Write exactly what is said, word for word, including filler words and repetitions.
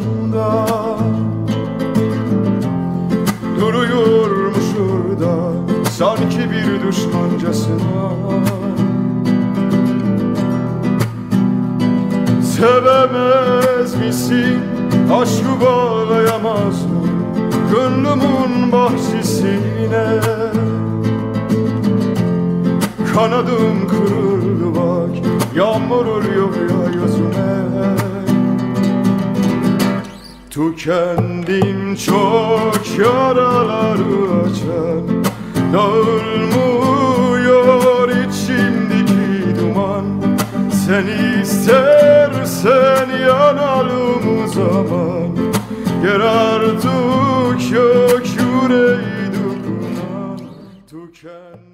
başında duruyormuş orada, sanki bir düşmancasına. Sevemez misin, aşkı bağlayamaz mı gönlümün bahçesine? Kanadım kırıldı bak, yağmur oluyor ya yüzüme. Tükendim çok yaraları açan, dağılmıyor içimdeki duman. Sen istersen yanalım o zaman, yer artık yok yüreği duman. Tükendim.